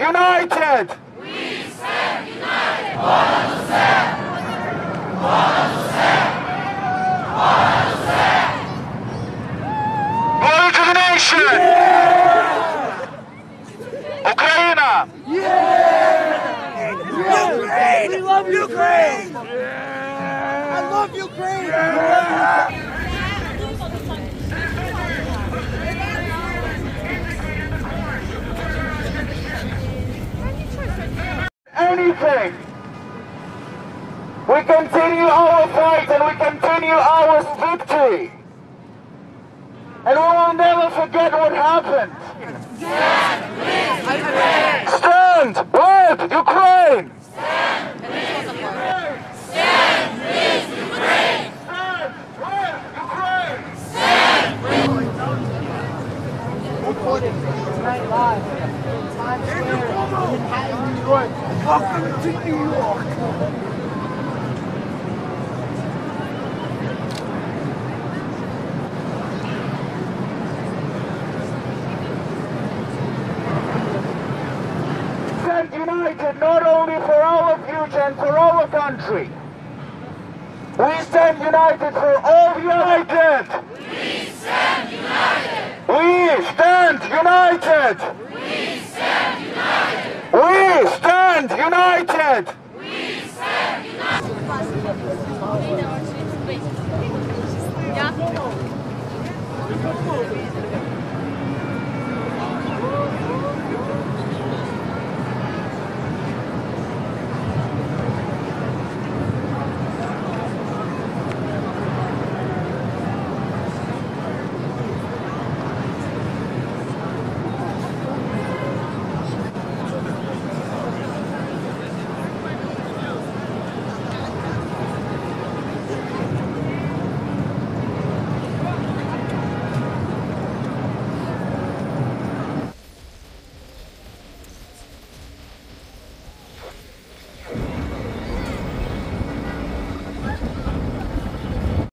united! We stand united! Понад усе! Понад усе! Понад усе! Glory to the nation! Україна! Ukraine! We love Ukraine! I love Ukraine! Anything! We continue our fight and we continue our victory! And we will never forget what happened! Stand with Ukraine! Stand with Ukraine! Stand with Ukraine! Stand with Ukraine! Stand with Recording tonight live. Times Square, Manhattan, New York. Welcome to New York. Stand united not only for our future and for our country. We stand united for all united. We stand united! We stand united. We stand united! We stand united. We stand united! Дякую.